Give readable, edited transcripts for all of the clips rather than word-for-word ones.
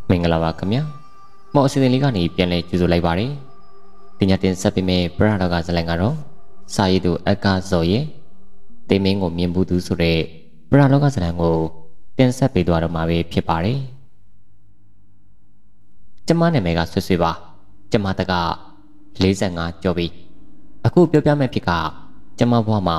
မင်္ဂလာပါခင်ဗျာမော်အစီအစဉ်လေးကနေပြန်လဲကြိုဆိုလိုက်ပါတယ်ဒီညတင်ဆက်ပေးမယ့်ပရတော်ကဇာတ်လမ်းကတော့စာရေးသူအက္ခဇော်ရဲ့တေမင်းကိုမြင်ဘူးသူဆိုတဲ့ပရတော်ကဇာတ်လမ်းကိုတင်ဆက်ပေးသွားတော့မှာပဲဖြစ်ပါတယ်ကျမနာမည်ကဆွေဆွေပါကျမတက်က45ကျော်ပြီအခုပြောပြမယ့်ဖြစ်ကကျမဘဝမှာ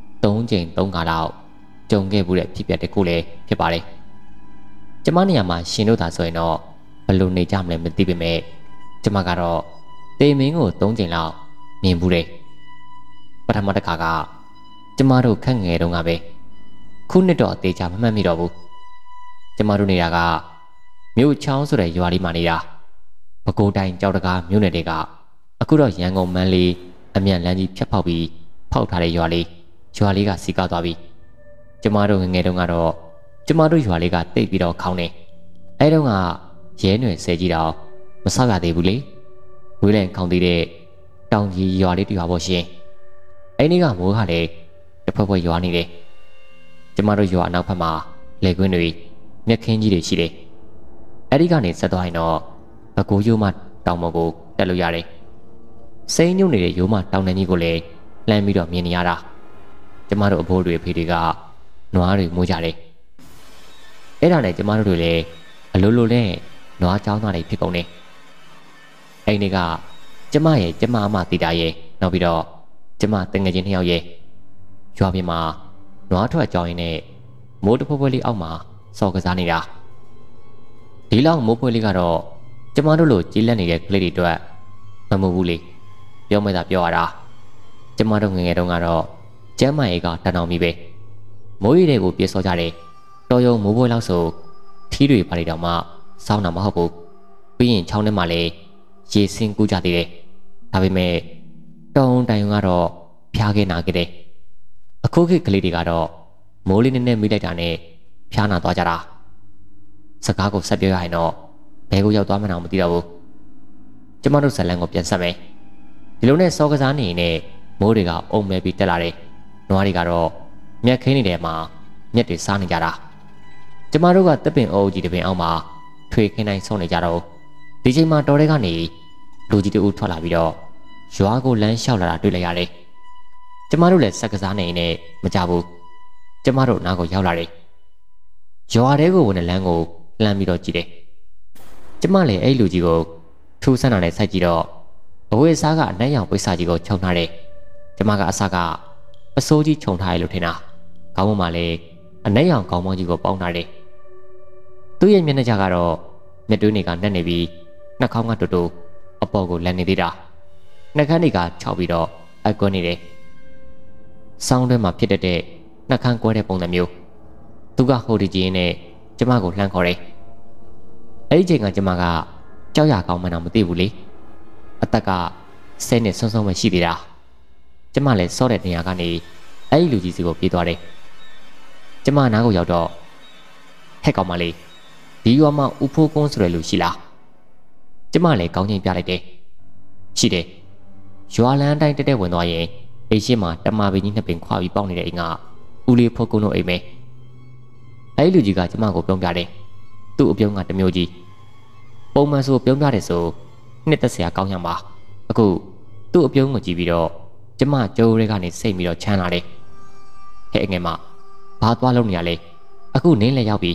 3ချိန်3ခါလောက်ကြုံခဲ့ဘူးတဲ့ဖြစ်ပျက်တစ်ခုလည်းဖြစ်ပါတယ်ကျမနေရာမှာရှင်တို့သာဆိုရင်တော့ဘယ်လိုနေကြမလဲမသိပေမဲ့ကျမကတော့တေမင်းကို3ချိန်လောက်မြင်ဘူးတယ်ပထမတစ်ခါကကျမတို့ခက်ငယ်တုန်းကပဲခုနှစ်တော့အသေးချာမမှတ်မိတော့ဘူးကျမတို့နေတာကမြို့ချောင်းဆိုတဲ့ရွာလေးမှာနေတာပဲခူးတိုင်းကြောက်တကားမြို့နယ်တွေကအခုတော့ရန်ကုန်မန်းလေးအမြန်လမ်းကြီးဖြတ်ဖောက်ပြီးဖောက်ထားတဲ့ရွာလေးကစီးကားသွားပြီကျမတို့ငယ်တုန်းကတော့ကျမတို့ရွာလေးကတိတ်ပြီးတော့ခေါင်းနေအဲတုန်းကရဲຫນွေဆဲကြီးတော့မဆောက်ရသေးဘူးလေဝေးလန်ခေါင်းသေးတဲ့တောင်ကြီးရွာလေးတရွာပေါ့ရှင်အဲ့ဒီကမိုးကလည်းတစ်ဖွဲ့ဖွဲ့ရွာနေတယ်ကျမတို့ရွာအနောက်ဘက်မှာလေကွင်းတွေမြက်ခင်းကြီးတွေရှိတယ်အဲ့ဒီကနေဆက်သွားရင်တော့ပဲခူးရိုးမတောင်ပေါ်ကိုတက်လို့ရတယ်စိမ့်ညုံနေတဲ့ရိုးမတောင်တန်းကြီးကိုလည်းလှမ်းပြီးတော့မြင်နေရတာကျမတို့အဖိုးတွေအဖေတွေကနွားတွေမိုးကြတယ်အဲ့ဒါနဲ့ကျမတို့တွေလည်းအလိုလိုနဲ့နွားချောင်းသားတွေဖြစ်ကုန်တယ်အဲ့ဒီကကျမရဲ့ကျမအမတီတာရဲ့နောက်ပြီးတော့ကျမတငယ်ချင်း2ယောက်ရဲ့ရွာပြင်မှာနွားထွက်ကြောင်းရင်းနဲ့မိုးတဖွဲဖွဲလေးအောက်မှာစော်ကစားနေတာဒီလောက်မိုးဖွဲလေးကတော့ကျမတို့လိုကြီးလက်နေတဲ့ကလေးတွေအတွက်မမှုဘူးလေပြောမသာပြောရတာကျမတို့ငယ်ငယ်တုန်းကတော့ကျမ်းမာရေးကတန်အောင်ပြီပဲမိုးရီတွေကိုပြေစောကြတယ်တော်ရုံမိုးပွဲလောက်ဆိုထီးတွေပါနေတော့မှစောင်းတာမဟုတ်ဘူးပြီးရင်ချောင်းထဲမှာလည်းရေစင်းကူးကြသေးတယ်ဒါပေမဲ့တုံတိုင်ကတော့ဖျားခဲ့နာခဲ့တယ်အခုခေတ်ကလေးတွေကတော့မိုးလေးနဲ့မိလိုက်တာနဲ့ဖျားနာသွားကြတာစကားကိုဆက်ပြောရရင်တော့ဘယ်ကိုရောက်သွားမှန်းတော့မသိတော့ဘူးကျမတို့ဇလန်ကိုပြန်ဆက်မယ်ဒီလိုနဲ့စောကစားနေနေမိုးတွေကအုံမဲပြီးတက်လာတယ်နွားတွေကတော့မြက်ခင်းနေတဲ့မှာမြက်တွေစားနေကြတာကျမတို့ကတပ်ပင်အုပ်ကြီးတပင်အောက်မှာထွေခင်းတိုင်းဆုံးနေကြတော့ဒီချိန်မှာတော်တဲ့ကနေလူကြီးတူထွက်လာပြီးတော့ရွာကိုလမ်းလျှောက်လာတာတွေ့လိုက်ရတယ်ကျမတို့လည်းစက်ကစားနေနေမကြဘူးကျမတို့နားကိုရောက်လာတယ်ရွာထဲကိုဝင်တဲ့လမ်းကိုလှမ်းပြီးတော့ကြည့်တယ်ကျမလည်းအဲ့လူကြီးကိုထူးဆန်းတာနဲ့စိုက်ကြည့်တော့အဝေးစားကအနက်ရောင်ပိတ်စာကြီးကိုခြုံထားတယ်ကျမကအစကပစိုးကြီးခြုံထားရလို့ထင်တာခေါင်းပေါ်မှာလည်းအနက်ရောင်ခေါင်းပေါင်းကြီးကိုပေါင်းထားတယ်သူ့ရဲ့မျက်နှာကြကတော့မျက်တွင်းတွေကနှက်နေပြီးနှာခေါင်းကတူတူအပေါ်ကိုလန်နေသေးတာနှာခမ်းတွေကခြောက်ပြီးတော့အကွန်းနေတယ်စောင်းထဲမှာဖြစ်တဲ့နှာခမ်းကွဲတဲ့ပုံစံမျိုးသူကဟိုဒီကြီးနဲ့ကျမကိုလှမ်းခေါ်တယ်အဲ့ဒီချိန်ကကျမကကြောက်ရကောင်းမှန်းတော့မသိဘူးလေအသက်ကဆဲနဲ့ဆွန်းဆွန်းပဲရှိသေးတာကျမလည်းစောတဲ့နေရာကနေအဲ့ဒီလူကြီးစီကိုပြေးသွားတယ်ကျမနားကိုရောက်တော့ဟဲ့ကောင်မလေးဒီရွာမှာဦးဖိုးကုန်းဆိုတဲ့လူရှိလားကျမလည်းကောင်းချင်းပြလိုက်တယ်ရှိတယ်ရွာလန်းတိုင်းတက်တက်ဝင်သွားရင်အိမ်ရှိမှာတမာပင်ကြီး2ပင်ခွာပြီးပေါက်နေတဲ့အိမ်ကဦးလေးဖိုးကုန်းတို့အိမ်ပဲအဲ့ဒီလူကြီးကကျမကိုပြောပြတယ်သူ့အပြုံးကတစ်မျိုးကြီးပုံမှန်ဆိုပြောပြတယ်ဆိုနှစ်သက်စရာကောင်းရမှာအခုသူ့အပြုံးကိုကြည့်ပြီးတော့ကျမကြိုးရဲကနေစိတ်ပြီးတော့ချမ်းလာတယ်ဟဲ့ငယ်မဘာသွားလုံးနေရလဲအခုနင်းလည်းရောက်ပြီ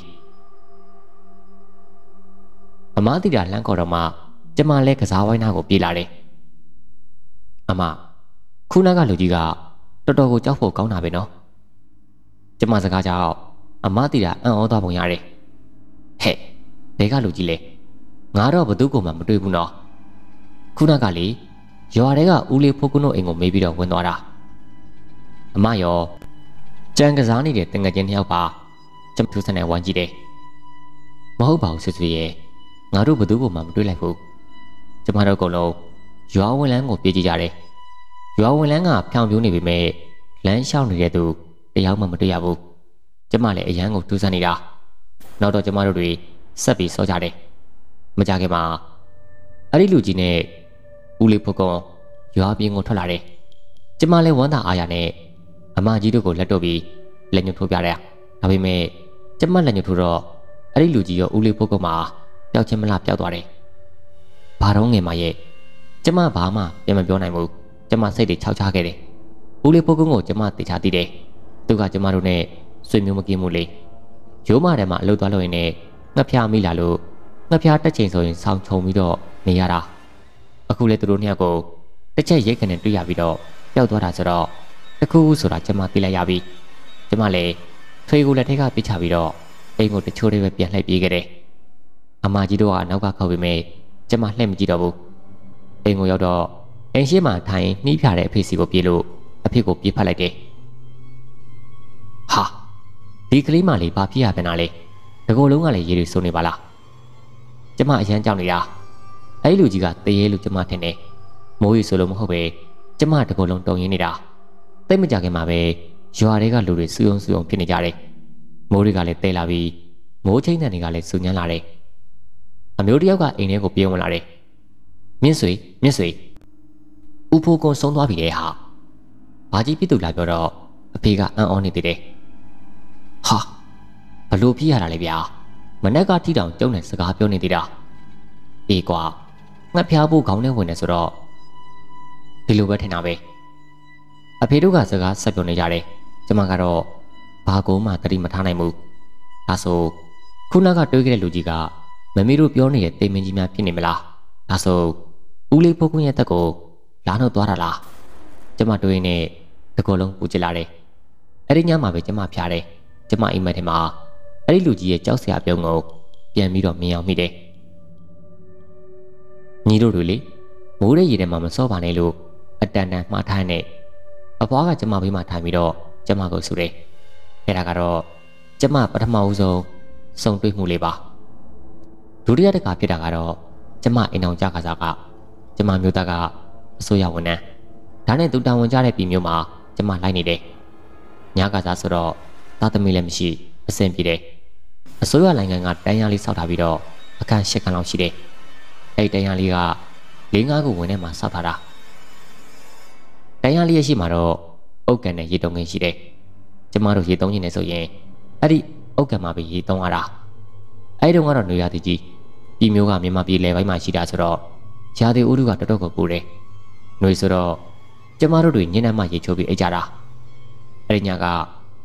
အမတီတာလှမ်းခေါ်တော့မှကျမလည်းကစားဝိုင်းနာကိုပြေးလာတယ်အမခုနကလူကြီးကတော်တော်ကိုကြောက်ဖို့ကောင်းတာပဲနော်ကျမစကားကြောင့်အမတီတာအံ့ဩသွားပုံရတယ်ဟဲ့ဘယ်ကလူကြီးလဲငါတော့ဘသူ့ကိုမှမတွေ့ဘူးနော်ခုနကလေရွာထဲကဦးလေးဖိုးကုန်းတို့အိမ်ကိုမေးပြီးတော့ဝင်သွားတာအမရောကြံကစားနေတဲ့တငယ်ချင်း2ယောက်ပါကျမထူးဆန်းနဲ့ဝိုင်းကြည့်တယ်မဟုတ်ပါဘူးဆွဆွရဲ့ငါတို့ဘသူ့ကိုမှမတွေ့လိုက်ဘူးကျမတို့အကုန်လုံးရွာဝင်လန်းကိုပြေးကြည့်ကြတယ်ရွာဝင်လန်းကဖြောင်ပြိုးနေပေမဲ့လမ်းလျှောက်နေတဲ့သူတယောက်မှမတွေ့ရဘူးကျမလည်းအရန်ကိုထူးဆန်းနေတာနောက်တော့ကျမတို့တွေဆက်ပြီးစောကြတယ်မကြခင်မှာအဲ့ဒီလူကြီးနဲ့ဦးလေးဖိုးကုန်းရွာပြင်ကိုထွက်လာတယ်ကျမလည်းဝမ်းသာအားရနဲ့အမကြီးတို့ကိုလက်တော့ပြီးလက်ညှိုးထိုးပြတယ်ဒါပေမဲ့ကျမလက်ညှိုးထိုးတော့အဲ့ဒီလူကြီးရောဦးလေးဖိုးကုန်းမှာပျောက်ချင်းမလားပျောက်သွားတယ်ဘာတော့ငယ်မရဲ့ကျမဘာမှပြန်မပြောနိုင်ဘူးကျမစိတ်တွေခြောက်ခြားခဲ့တယ်ဦးလေးဖိုးကုန်းကိုကျမတေချာသိတယ်သူကကျမတို့နဲ့ဆွေမျိုးမကင်းမှုလေရိုးမထဲမှာအလုပ်သွားလို့ရင်လည်းငှက်ဖျားမိလာလို့ငှက်ဖျားတက်ချိန်ဆိုရင်ဆောင်းချုံပြီးတော့နေရတာအခုလေသူတို့နှစ်ယောက်ကိုတစ်ချက်ရိတ်ကနေတွေ့ရပြီးတော့ပျောက်သွားတာဆိုတော့တခုခုဆိုတာကျမသိလိုက်ရပြီကျမလည်းထွေကိုလက်ထက်ကပြစ်ချပြီးတော့အိမ်ကိုတချို့တွေပဲပြန်လှည့်ပြေးခဲ့တယ်အမကြီးတို့ကနောက်ကခေါက်ပြီးမဲ့ကျမလှည့်မကြည့်တော့ဘူးအိမ်ကိုရောက်တော့အိမ်ရှိမှထိုင်နှီးဖြာတဲ့အဖေစီကိုပြေးလို့အဖေကိုပြေးဖက်လိုက်တယ်ဟာဒီကလေးမလေးဘာဖြစ်ရပြန်တာလဲတကောလုံးကလည်းရေတွေစိုးနေပါလားကျမအရန်ကြောက်နေတာအဲ့လူကြီးကတရေလို့ကျမထင်တယ်မိုးရီဆိုလို့မဟုတ်ပဲကျမတကောလုံးတုံရင်းနေတာတိတ်မကြခင်မှာပဲရွာတွေကလူတွေစူယုံဖြစ်နေကြတယ်မိုးတွေကလည်းတဲလာပြီးမိုးချင်းတန်တွေကလည်းစူညံလာတယ်အမျိုးတယောက်ကအိမ်ထဲကိုပြေးဝင်လာတယ်မြင့်ဆွေဦးဖိုးကုန်းဆုံးသွားပြီလေဟာဘာကြီးပြစ်သူလာပြောတော့အဖေကအံ့ဩနေသေးတယ်ဟာဘလို့ဖြစ်ရတာလဲဗျာမနက်ကထိတောင်ကျုံနဲ့စကားပြောနေသေးတာအေးကွာငှက်ဖျားဖို့ခေါင်းထဲဝင်နေဆိုတော့ဒီလိုပဲထင်တာပဲအဖေတို့ကစကားဆက်ပြောနေကြတယ်ကျမကတော့ဘာကိုမှသတိမထားနိုင်ဘူးဒါဆိုခုနကတွေးခဲ့တဲ့လူကြီးကမမေတို့ပြောနေတဲ့တိမ်မင်းကြီးများဖြစ်နေမလားဒါဆိုဦးလေးဖိုးကွင်းရဲ့တက်ကိုလာနှုတ်သွားတာလားကျမတွေးနေတကောလုံးပူချလာတယ်အဲ့ဒီညမှာပဲကျမဖျားတယ်ကျမအိမ်မက်ထဲမှာအဲ့ဒီလူကြီးရဲ့ကြောက်စရာပြုံးကိုပြန်ပြီးတော့မြင်အောင်မိတယ်ညီတို့တွေလေမိုးတဲ့ရေထဲမှာမစောပါနဲ့လို့အတန်တန်မှားထားတဲ့အဖွားကကျမဘေးမှာထိုင်ပြီးတော့ကျမကိုဆူတယ်အဲ့ဒါကတော့ကျမပထမဦးဆုံးစုံတွေ့မှုလေးပါဒုတိယတစ်ခါဖြစ်တာကတော့ကျမအိမ်အောင်ကြခါစားကကျမမျိုးသားကအစိုးရဝန်ထမ်းဒါနဲ့သူတာဝန်ကြတဲ့ပြည်မျိုးမှာကျမလိုက်နေတယ်ညကစားဆိုတော့သားသမီးလည်းမရှိအဆင်ပြေတယ်အစိုးရနိုင်ငံကတန်းရလေးစောက်ထားပြီးတော့အခန်း၈ခန်းလောက်ရှိတယ်အဲ့တန်းရလေးက၄-၅ခုဝင်ထဲမှာစောက်ထားတာတန်းရလေးရရှိမှာတော့အုတ်ကန်နဲ့ရေတုံးခင်းရှိတယ်ကျမတို့ရေတုံးနေတယ်ဆိုရင်အဲ့ဒီအုတ်ကန်မှာပဲရေတုံးရတာအဲ့တုန်းကတော့နေရာတကြီးပြည်မျိုးကမြန်မာပြည်လယ်ပိုင်းမှာရှိတာဆိုတော့ရာသီဥတုကတော်တော်ကိုပူတယ်နှွေဆိုတော့ကျမတို့တွေညနေမှရေချိုးပြီးအိတ်ကြတာအဲ့ဒီညက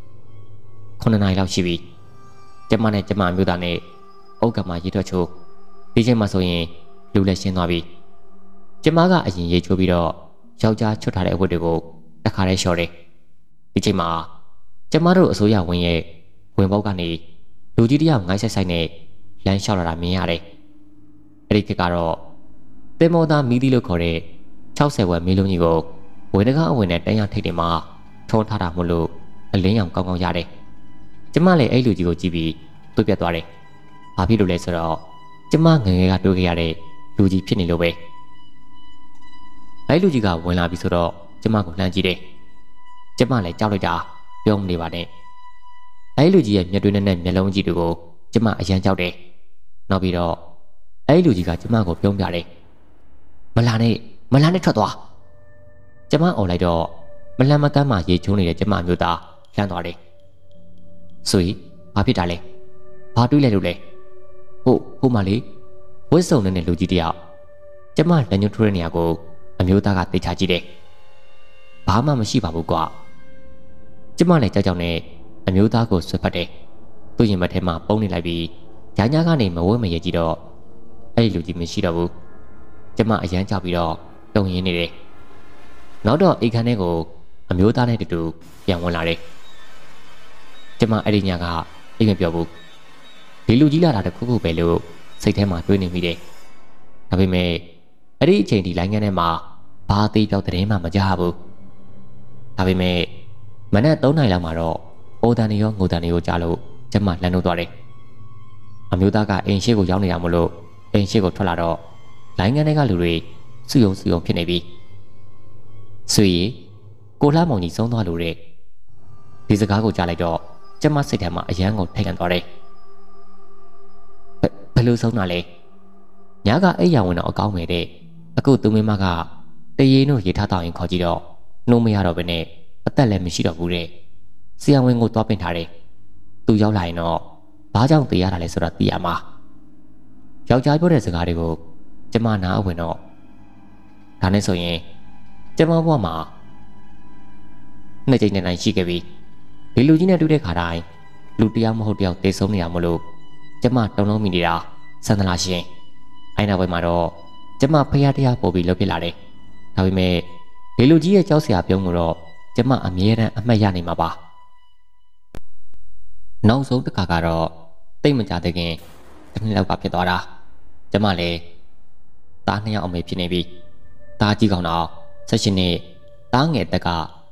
9နာရီလောက်ရှိပြီကျမနဲ့ကျမမျိုးသားနဲ့အုတ်ကမှာရေထွက်ချိုးဒီချိန်မှာဆိုရင်လူလည်းရှင်းသွားပြီကျမကအရင်ရေချိုးပြီးတော့ယောက်ျားချွတ်ထားတဲ့အဝတ်တွေကိုတခါတည်းလျှော်တယ်ဒီချိန်မှာကျမတို့အစိုးရဝင်ရဲ့ဝင်ပေါက်ကနေလူကြီးတယောက်ငိုင်းဆိုင်နဲ့လမ်းလျှောက်လာတာမြင်ရတယ်အဲ့ဒီခေတ်ကတော့တင်မောသားမီးသီးလို့ခေါ်တဲ့60ဝက်မီးလုံးကြီးကိုဝေဒကအဝင်နဲ့တန်းရထိတ်တွေမှာထုံးထားတာမို့လို့အလင်းရောင်ကောင်းကောင်းရတယ်ကျမလည်းအဲ့လူကြီးကိုကြည့်ပြီးတွေးပြတ်သွားတယ်ဘာဖြစ်လို့လဲဆိုတော့ကျမငငယ်ကတွေးခဲ့ရတဲ့လူကြီးဖြစ်နေလို့ပဲအဲ့လူကြီးကဝင်လာပြီဆိုတော့ကျမကိုလှမ်းကြည့်တယ်ကျမလည်းကြောက်လိုက်တာပြောမနေပါနဲ့အဲ့လူကြီးရဲ့မျက်တွင်းနဲ့မျက်လုံးကြီးတွေကိုကျမအရန်ကြောက်တယ်နောက်ပြီးတော့အဲ့လူကြီးကကျမကိုပြုံးပြတယ်မလာနဲ့ထွက်သွားကျမអော်လိုက်တော့မလန့်မကမ်းမှရေချိုးနေတဲ့ကျမမျိုးသားလှမ်းသွားတယ်ဆွေဘာဖြစ်တာလဲဘာတွေးလဲလို့လဲဟိုမလေးဝစ်စုံနေတဲ့လူကြီးတယောက်ကျမလက်ညှိုးထိုးတဲ့နေရာကိုအမျိုးသားကသိချကြည့်တယ်ဘာမှမရှိပါဘူးကွာကျမလည်းကြောက်နဲ့အမျိုးသားကိုဆွဲဖက်တယ်သူ့ရင်ဘတ်ထဲမှာပုံနေလိုက်ပြီးညာညာကနေမဝဲမရဲကြည့်တော့အဲ့ဒီလူကြီးမရှိတော့ဘူးကျမအရန်ကြောက်ပြီးတော့တုံရင်းနေတယ်နောက်တော့အိမ်ခန်းထဲကိုအမျိုးသားနဲ့တူတူပြန်ဝင်လာတယ်ကျမအဲ့ဒီညကအိမ်မပြောဘူးဒီလူကြီးလာတာတခုခုပဲလို့စိတ်ထဲမှာတွေးနေမိတယ်ဒါပေမဲ့အဲ့ဒီအချိန်ဒီလိုင်းငန်းထဲမှာဘာသေးပြောက်တဲ့မှမကြားဘူးဒါပေမဲ့မနက်3 နာရီလောက်မှာတော့အိုတန်နေရောငိုတန်နေရောကြားလို့ကျမလမ်းနှုတ်သွားတယ်အမျိုးသားကအိမ်ရှိကိုရောက်နေတာမလို့အိမ်ရှိကိုထွက်လာတော့လိုင်းငန်းထဲကလူတွေစုယုံဖြစ်နေပြီဆွေကိုလှမောင်ကြီးဆုံးသွားလို့တဲ့ဒီစကားကိုကြားလိုက်တော့ကျမစိတ်ထဲမှာအယမ်းကိုထိတ်လန့်သွားတယ်ဘယ်လိုဆုံးတာလဲညကအိပ်ရဝင်တော့အကောင်းပဲတဲ့အခုသူမင်းမကတရေတို့ရေထားတောင်းရင်ခေါ်ကြည့်တော့နှုံးမရတော့ဘဲနဲ့အသက်လည်းမရှိတော့ဘူးတဲ့ဆရာဝန်ကိုသွားပင်ထားတယ်သူရောက်လာရင်တော့ဘာကြောင့်တေးရတာလဲဆိုတော့သိရမှာယောက်ျားပြောတဲ့စကားတွေကိုကျမနားအဝင်တော့ဒါနဲ့ဆိုရင်ကျမဘဝမှာနှစ်ကြိမ်နဲ့ရှိခဲ့ပြီဒီလူကြီးနဲ့တွေ့တဲ့ခါတိုင်းလူတယောက်မဟုတ်တယောက်တေဆုံးနေရမလို့ကျမတုံလုံးမိနေတာဆန္ဒလားရှင်အိုင်နာဘွဲမှာတော့ကျမဖျားတရားပို့ပြီးလုပ်ဖြစ်လာတယ်ဒါပေမဲ့ဒီလူကြီးရဲ့ကြောက်စရာပြုံးကိုတော့ကျမအမြဲတမ်းအမှတ်ရနေမှာပါနောက်ဆုံးတစ်ခါကတော့တိတ်မကြသေးခင်တစ်နှစ်လောက်ကဖြစ်သွားတာကျမလည်းသားနှစ်ယောက်အမေဖြစ်နေပြီသားကြီးကောင်တော့16နှစ်သားငယ်တက်က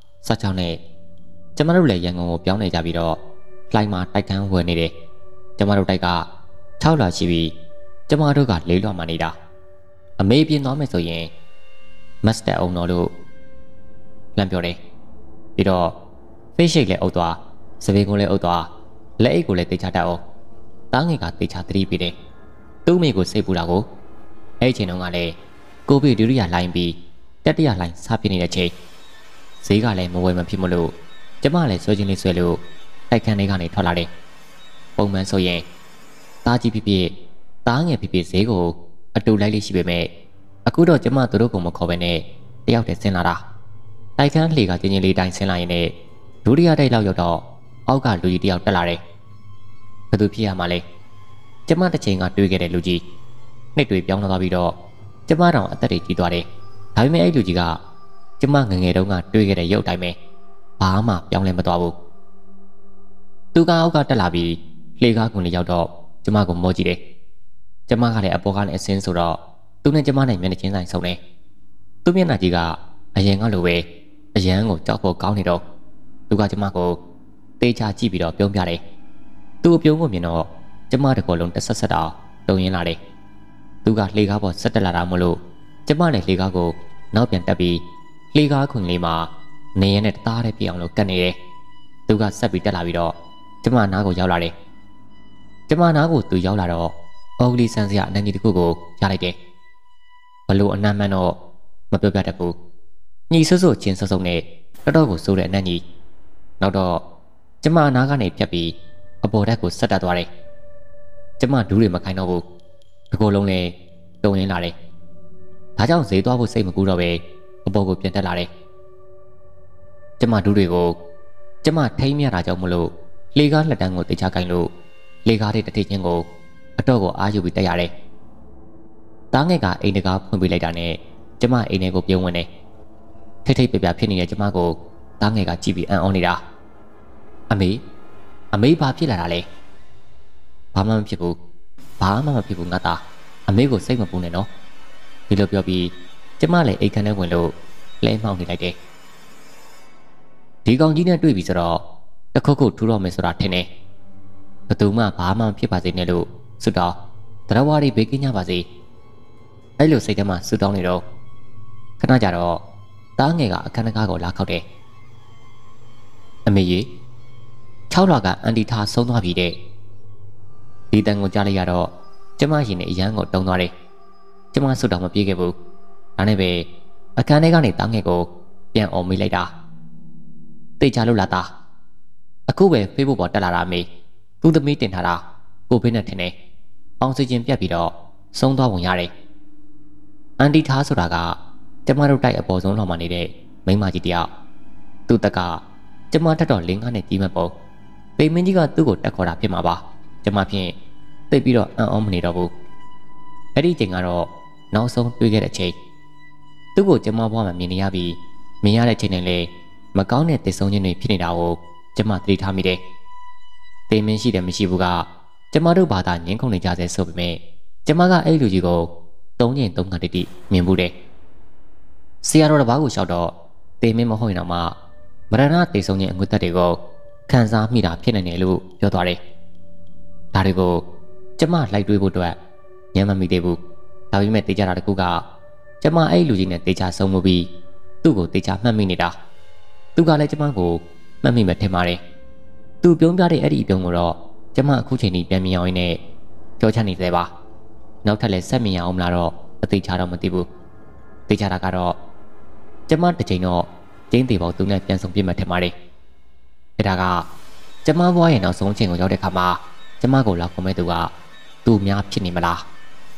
16နှစ်ကျမတို့လည်းရန်ကုန်ကိုပြောင်းနေကြပြီးတော့ဖလိုင်းမှာတိုက်ခန်းဝယ်နေတယ်ကျမတို့တိုက်က6လရှိပြီကျမတို့က4လမှနေတာအမေပြင်သွားမယ်ဆိုရင်မတ်စတာအောင်တော်လို့လမ်းပြောတယ်ပြီးတော့ဖေးရှိတ်လည်းအုပ်သွားစပင်းကိုလည်းအုပ်သွားလက်အိတ်ကိုလည်းတေချတတ်အောင်တားငယ်ကတေချသတိပေးတယ်သူ့မိကိုစိတ်ပူတာကိုအဲ့ချိန်တုန်းကလည်းကိုဗစ်ဒုတိယလိုင်းပြီးတတိယလိုင်းစပြနေတဲ့ချိန်ဈေးကလည်းမဝယ်မဖြစ်မလို့ကျမလည်းဆွဲချင်းလေးဆွဲလို့တိုက်ခန်းလေးကနေထွက်လာတယ်ပုံမှန်ဆိုရင်တားကြီးဖြစ်ဖြစ်တားငယ်ဖြစ်ဖြစ်ဈေးကိုအတူလိုက်လေးရှိပေမဲ့အခုတော့ကျမတို့ကိုမခေါ်ဘဲနဲ့တယောက်တည်းဆင်းလာတာတိုက်ခန်းလှေကချင်းချင်းလေးတိုင်းဆင်းလာရင်လည်းဒုတိယတိုက်လောက်ရောက်တော့အောက်ကလူကြီးတယောက်တက်လာတယ်ဘယ်သူဖြစ်ရမှာလဲကျမတစ်ချိန်ကတွေးခဲ့တဲ့လူကြီးနှစ်တွေပြောင်းသွားပြီးတော့ကျမတောင်အသက်တွေကြီးသွားတယ်ဒါပေမဲ့အဲ့လူကြီးကကျမငငယ်တုန်းကတွေးခဲ့တဲ့ရုပ်တိုင်းပဲဘာမှပြောင်းလဲမသွားဘူးသူကအောက်ကတက်လာပြီးလှေကားကွန်လေးရောက်တော့ကျမကိုမောကြည့်တယ်ကျမကလည်းအပေါ်ကနေအစင်းဆိုတော့သူနဲ့ကျမနဲ့မျက်နှာချင်းဆိုင်ဆုံတယ်သူမျက်နှာကြီးကအရင်ကလိုပဲအရန်ကိုကြောက်ဖို့ကောင်းနေတော့သူကကျမကိုတေးချကြည့်ပြီးတော့ပြုံးပြတယ်သူ့အပြုံးကိုမြင်တော့ကျမတကောလုံးတဆက်ဆက်တောင်တုံရင်းလာတယ်သူကလှေကားပေါ်ဆက်တက်လာတာမလို့ကျမနဲ့လှေကားကိုနောက်ပြန်တက်ပြီးလှေကားခွင်လေးမှာနေရနဲ့တသားတည်းပြအောင်လို့ကတ်နေတယ်သူကဆက်ပြီးတက်လာပြီးတော့ကျမနားကိုရောက်လာတယ်ကျမနားကိုသူရောက်လာတော့အော်ဂလီဆန်စရာအနံ့ကြီးတစ်ခုကိုရလိုက်တယ်ဘလို့အနံ့မှန်းတော့မပြောပြတတ်ဘူးညီဆွဆွချင်းဆုပ်ဆုပ်နဲ့တော်တော်ကိုစိုးတဲ့အနံ့ကြီးနောက်တော့ကျမနားကနေဖြတ်ပြီးအပေါ်ဓာတ်ကိုဆက်တက်သွားတယ်ကျမဒူးတွေမခိုင်းတော့ဘူးဒီကိုယ်လုံးလည်းတုံရင်းလာတယ်ဒါကြောင့်ဈေးသွားဖို့စိတ်မကူတော့ပဲအပေါ်ကိုပြန်တက်လာတယ်ကျမဒူးတွေကိုကျမထိမ့်မြတာကြောင့်မလို့လေကားလက်တန်းကိုတေချကိုင်းလို့လေကားတွေတစ်ထစ်ချင်းကိုအတော့ကိုအားယူပြီးတက်ရတယ်တားငယ်ကအိမ်တကားဖွင့်ပေးလိုက်တာနဲ့ကျမအိမ်ထဲကိုပြုံးဝင်တယ်ထိတ်ထိတ်ပြပြဖြစ်နေတဲ့ကျမကိုတားငယ်ကကြည့်ပြီးအံ့ဩနေတာအမေဘာဖြစ်လာတာလဲဘာမှမဖြစ်ဘူးငါသားအမေကိုစိတ်မပူနဲ့နော်ဒီလိုပြောပြီးကျမလည်းအိမ်ခန်းထဲဝင်လို့လဲမှောက်နေလိုက်တယ်ဒီကောင်ကြီးနဲ့တွေ့ပြီဆိုတော့တခုခုထူတော့မယ်ဆိုတာထင်တယ်ဘသူမှဘာမှမဖြစ်ပါစေနဲ့လို့ဆုတောင်းတရားဝါရီဘေးကင်းကြပါစေအဲ့လိုစိတ်ထဲမှာဆုတောင်းနေတော့ခဏကြာတော့တားငယ်ကအခန်းတကားကိုလာခောက်တယ်အမေကြီး6လကအန်တီထားဆုံးသွားပြီတဲ့ဒီတန်ကိုကြားလိုက်ရတော့ကျမရင်နဲ့အရန်ကိုတုံသွားတယ်ကျမဆုတောင်းမပြေးခဲ့ဘူးဒါနဲ့ပဲအခန်းထဲကနေတားငယ်ကိုပြန်អော်မိလိုက်တာသိချလို့လာတာအခုပဲ Facebook ပေါ်တက်လာတာအမေသူ့သမီးတင်ထားတာကိုဖေးနဲ့ထင်တယ်အောက်ဆီဂျင်ပြတ်ပြီးတော့ဆုံးသွားပုံရတယ်အန်တီထားဆိုတာကကျမတို့တိုက်အပေါ်ဆုံးလောက်မှနေတဲ့မိန်းမကြီးတယောက်သူ့တက်ကကျမတက်တော့လင်းကားနဲ့ကြီးမဲ့ပုံပေမင်းကြီးကသူ့ကိုတက်ခေါ်တာဖြစ်မှာပါကျမဖြင့်သိပြီးတော့အံ့ဩမနေတော့ဘူးအဲ့ဒီချိန်ကတော့နောက်ဆုံးတွေ့ခဲ့တဲ့အချိန်သူ့ကိုကျမဘွားမှမြင်နေရပြီးမြင်ရတဲ့ချိန်နဲ့လေမကောင်းတဲ့တည်ဆုံးခြင်းတွေဖြစ်နေတာကိုကျမသတိထားမိတယ်ပေမင်းရှိတယ်မရှိဘူးကကျမတို့ဘာသာငင်းခုန်နေကြစေဆိုပေမဲ့ကျမကအဲ့လူကြီးကို3ချိန်3ခါတိတိမြင်ဘူးတယ်ဆရာတော်တစ်ပါးကိုလျှောက်တော့ပေမင်းမဟုတ်ရင်တော့မှမရဏတည်ဆုံးခြင်းအငွေသက်တွေကိုခံစားမိတာဖြစ်နေတယ်လို့ပြောသွားတယ်ဒါတွေကိုကျမလိုက်တွေးဖို့အတွက်ညံမမိသေးဘူးဒါပေမဲ့တေချာတာတခုကကျမအဲ့လူကြီးနဲ့တေချာဆုံးမှုပြီးသူ့ကိုတေချာမှတ်မိနေတာသူကလည်းကျမကိုမှတ်မိမှထင်ပါတယ်သူပြုံးပြတဲ့အဲ့ဒီအပြုံးကိုတော့ကျမအခုချိန်ထိပြန်မြင်အောင်နဲ့ပြောချနေသေးပါနောက်ထပ်လည်းဆက်မြင်အောင်မလားတော့အသေးချာတော့မသိဘူးတေချာတာကတော့ကျမတစ်ချိန်တော့ကျင်းသေးပေါသူနဲ့ပြန်ဆောင်ပြစ်မှထင်ပါတယ်အဲ့ဒါကကျမဘွားရဲ့နောက်ဆုံးချိန်ကိုရောက်တဲ့ခါမှာကျမကိုလာခေါ်မဲ့သူကသူများဖြစ်နေမလား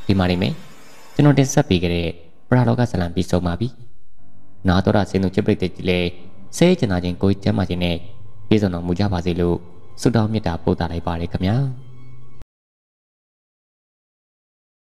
ဒီမှာနေမယ်ကျွန်တော်တင်ဆက်ပေးခဲ့တဲ့ပရာလောကဇလံပြီးဆုံးပါပြီနာတော်ရဆင်းသူချစ်ပရိသတ်ကြီးလည်းဆဲကျင်နာခြင်းကိုယ်ကျမ်းမာခြင်းနဲ့ပြည့်စုံတော်မူကြပါစေလို့ဆုတောင်းမေတ္တာပို့သလိုက်ပါရခင်ဗျာ